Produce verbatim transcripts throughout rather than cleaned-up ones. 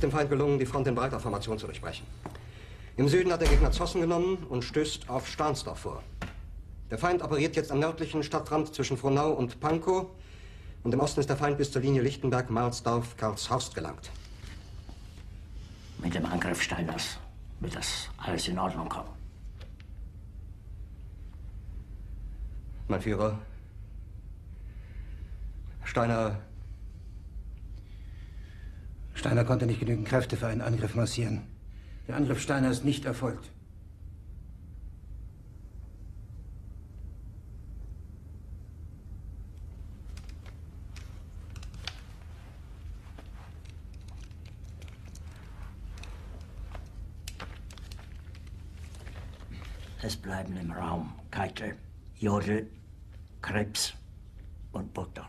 dem Feind gelungen, die Front in breiter Formation zu durchbrechen. Im Süden hat der Gegner Zossen genommen und stößt auf Stahnsdorf vor. Der Feind operiert jetzt am nördlichen Stadtrand zwischen Frohnau und Pankow. Und im Osten ist der Feind bis zur Linie Lichtenberg-Marsdorf-Karlshorst gelangt. Mit dem Angriff Steiners wird das alles in Ordnung kommen. Mein Führer, Steiner... Steiner konnte nicht genügend Kräfte für einen Angriff massieren. Der Angriff Steiner ist nicht erfolgt. Es bleiben im Raum Keitel, Jodl, Krebs und Burgdorf.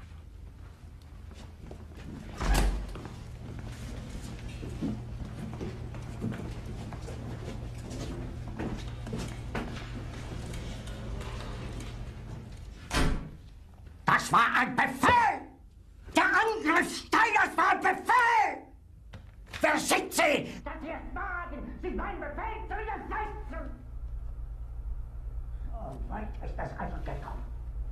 Das war ein Befehl! Der Angriff Steiners war ein Befehl! Wer schickt Sie? Dass Sie es wagen, sich meinen Befehl zu widersetzen! So weit ist das also gekommen.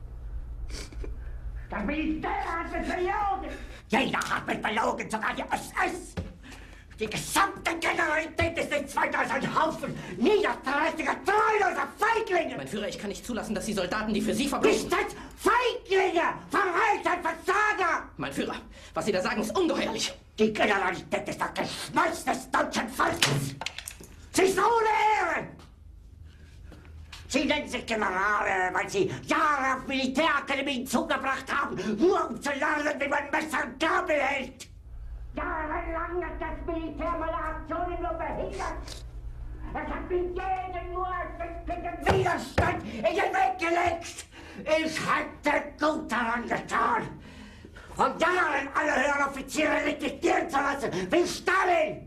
Das Militär hat mich belogen! Jeder hat mich belogen, sogar die S S! Die gesamte Generalität ist nichts weiter als ein Haufen niederträchtiger, treuloser Feiglinge! Mein Führer, ich kann nicht zulassen, dass die Soldaten, die für Sie verbrechen... Nicht als Feiglinge! Verreiter, Versager! Mein Führer, was Sie da sagen, ist ungeheuerlich. Die Generalität ist das Geschmolz des deutschen Volkes! Sie ist ohne Ehre! Sie nennen sich Generale, weil Sie Jahre auf Militärakademien zugebracht haben, nur um zu lernen, wie man Messer und Gabel hält! Jahrelang hat das Militär meine Aktionen nur behindert. Es hat mir jeden nur ersichtlichen Widerstand in den Weg gelegt. Ich hätte gut daran getan, von Jahren alle höheren Offiziere liquidieren zu lassen, wie Stalin.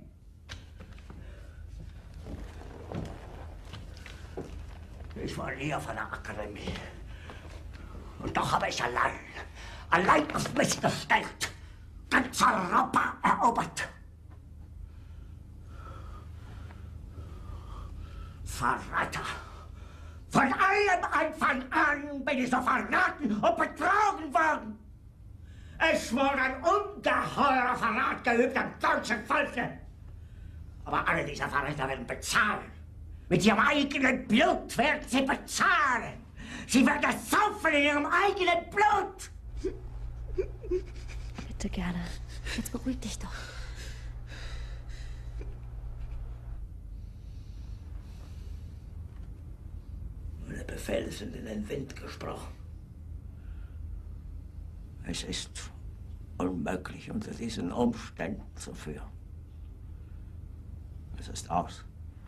Ich war nie auf einer Akademie. Und doch habe ich allein, allein auf mich gestellt, ganz Europa erobert. Verräter! Von allem Anfang an bin ich so verraten und betrogen worden. Es wurde ein ungeheurer Verrat geübt am deutschen Volke. Aber alle diese Verräter werden bezahlen. Mit ihrem eigenen Blut werden sie bezahlen. Sie werden es saufen in ihrem eigenen Blut. Bitte gerne. Jetzt beruhig dich doch. Meine Befehle sind in den Wind gesprochen. Es ist unmöglich, unter diesen Umständen zu führen. Es ist aus.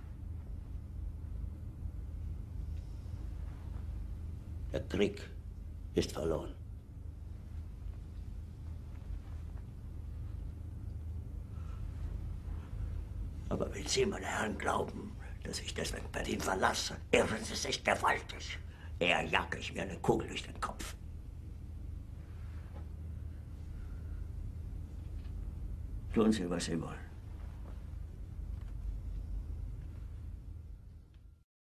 Der Krieg ist verloren. Aber wenn Sie, meine Herren, glauben, dass ich deswegen Berlin verlasse, irren Sie sich gewaltig. Eher jage ich mir eine Kugel durch den Kopf. Tun Sie, was Sie wollen.